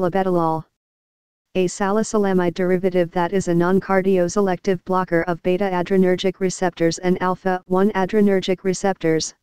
Labetalol. A salicylamide derivative that is a non-cardioselective blocker of beta-adrenergic receptors and alpha-1 adrenergic receptors.